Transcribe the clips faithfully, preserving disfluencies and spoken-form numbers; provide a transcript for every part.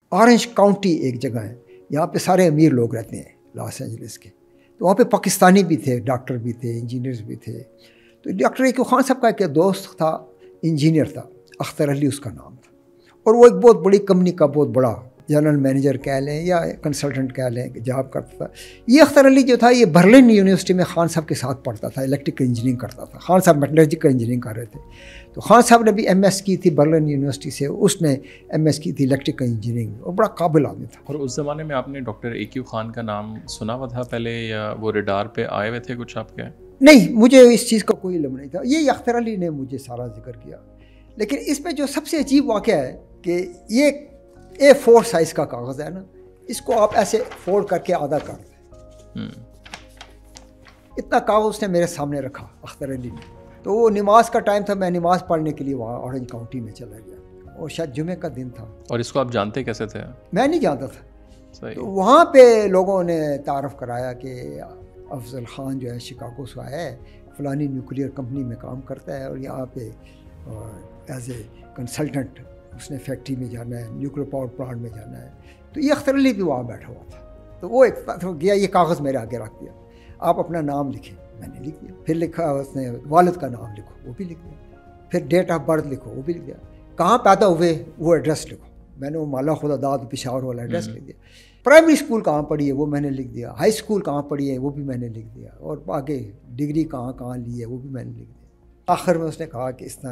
Orange county एक जगह है, यहाँ पे सारे अमीर लोग रहते हैं लॉस एंजलिस के, तो वहाँ पे पाकिस्तानी भी थे, डॉक्टर भी थे, इंजीनियर्स भी थे। तो डॉक्टर ए क्यू खान साहब का एक दोस्त था, इंजीनियर था, अख्तर अली उसका नाम था, और वो एक बहुत बड़ी कंपनी का बहुत बड़ा जनरल मैनेजर कह लें या कंसल्टेंट कह लें जॉब करता था। ये अख्तर अली जो था ये बर्लिन यूनिवर्सिटी में खान साहब के साथ पढ़ता था, इलेक्ट्रिकल इंजीनियरिंग करता था। खान साहब मेटलर्जिकल इंजीनियरिंग कर रहे थे, तो खान साहब ने भी एमएस की थी बर्लिन यूनिवर्सिटी से, उसने एमएस की थी इलेक्ट्रिकल इंजीनियरिंग, और बड़ा काबिल आदमी था। और उस ज़माने में आपने डॉक्टर ए क्यू खान का नाम सुना हुआ था पहले, या वो रडार पे आए हुए थे कुछ आपके? नहीं, मुझे इस चीज़ का कोई इल्म नहीं था, ये अख्तर अली ने मुझे सारा जिक्र किया। लेकिन इसमें जो सबसे अजीब वाक़या है कि ये ए फोर साइज़ का कागज़ है ना, इसको आप ऐसे फोल्ड करके आधा कर दें, इतना कागज़ उसने मेरे सामने रखा अख्तर अली ने। तो वो नमाज का टाइम था, मैं नमाज़ पढ़ने के लिए वहाँ ऑरेंज काउंटी में चला गया, और शायद जुमे का दिन था। और इसको आप जानते कैसे थे? मैं नहीं जानता था। सही। तो वहाँ पे लोगों ने तारफ़ कराया कि अफजल ख़ान जो है शिकागो से आया है, फ़लानी न्यूक्लियर कंपनी में काम करता है, और यहाँ पे एज ए कंसल्टेंट उसने फैक्ट्री में जाना है, न्यूक्लियर पावर प्लांट में जाना है। तो ये अख्तर अली भी वहाँ बैठा हुआ था, तो वो एक तो गया, ये कागज़ मेरे आगे रख दिया, आप अपना नाम लिखें, मैंने लिख दिया। फिर लिखा उसने वालिद का नाम लिखो, वो भी लिख दिया। फिर डेट ऑफ बर्थ लिखो, वो भी लिख दिया। कहाँ पैदा हुए वो एड्रेस लिखो, मैंने वो माला खुदादाद पेशावर वाला एड्रेस लिख दिया। प्राइमरी स्कूल कहाँ पढ़ी है वो मैंने लिख दिया, हाई स्कूल कहाँ पढ़ी है वो भी मैंने लिख दिया, और आगे डिग्री कहाँ कहाँ ली है वो भी मैंने लिख दिया। आखिर में उसने कहा कि इस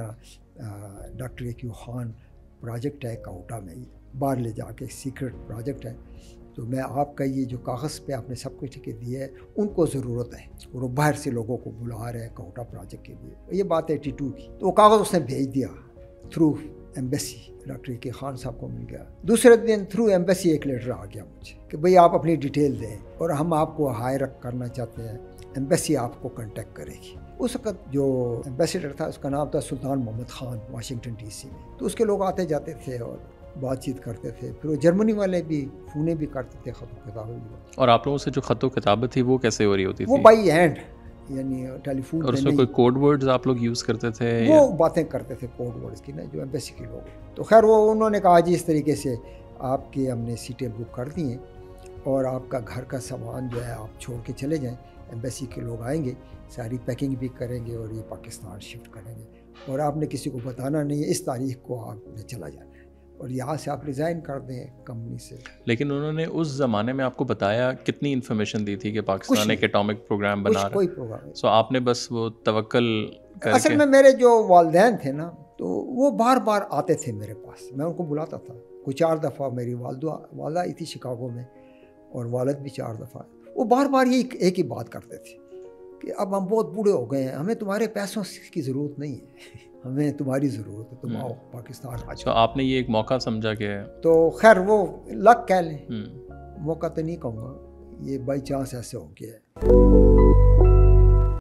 तरह doctor A Q Khan project है कोटा में, बाहर ले जाके सीक्रेट प्रोजेक्ट है, तो मैं आपका ये जो कागज़ पे आपने सब कुछ लिखे दिए है उनको ज़रूरत है, और वो बाहर से लोगों को बुला रहे हैं कोटा प्रोजेक्ट के लिए। ये बात है एटी टू की। तो वो कागज़ उसने भेज दिया through embassy, doctor A Q Khan साहब को मिल गया। दूसरे दिन थ्रू एम्बेसी एक लेटर आ गया मुझे कि भाई आप अपनी डिटेल दें और हम आपको हायर करना चाहते हैं, एम्बेसी आपको कांटेक्ट करेगी। उस वक्त जो एम्बेसडर था उसका नाम था सुल्तान मोहम्मद ख़ान, वाशिंगटन डीसी में। तो उसके लोग आते जाते थे और बातचीत करते थे। फिर वो जर्मनी वाले भी फ़ोने भी करते थे, ख़त किताबें भी। और आप लोगों से जो ख़त किताबें थी वो कैसे हो रही होती थी? वो बाई हैंड, यानी टेलीफोन। और उसमें कोई कोड वर्ड्स आप लोग यूज़ करते थे? वो बातें करते थे कोड वर्ड्स की ना, जो एम्बेसी के लोग। तो खैर वो उन्होंने कहा जी इस तरीके से आपकी हमने सीटें बुक कर दी हैं, और आपका घर का सामान जो है आप छोड़ के चले जाएं, एम्बेसी के लोग आएंगे, सारी पैकिंग भी करेंगे और ये पाकिस्तान शिफ्ट करेंगे, और आपने किसी को बताना नहीं है, इस तारीख को आपने चला जाना है, और यहाँ से आप रिज़ाइन कर दें कंपनी से। लेकिन उन्होंने उस ज़माने में आपको बताया कितनी इन्फॉर्मेशन दी थी कि पाकिस्तान एक एटॉमिक प्रोग्राम बना रहा है? कोई प्रोग्राम। सो आपने बस वो तवक्कल करके। असल में मेरे जो वालिदैन थे ना, तो वो बार बार आते थे मेरे पास, मैं उनको बुलाता था। कोई चार दफ़ा मेरी वालदा वालदा आई थी शिकागो में, और वालिद भी चार दफ़ा। वो बार बार ये एक ही बात करते थे कि अब हम बहुत बूढ़े हो गए हैं, हमें तुम्हारे पैसों की ज़रूरत नहीं है, हमें तुम्हारी ज़रूरत है, तुम आओ पाकिस्तान आ जाओ। आपने ये एक मौका समझा कि तो खैर वो लक कह लें, मौका तो नहीं कहूँगा, ये बाई चांस ऐसे हो गया है।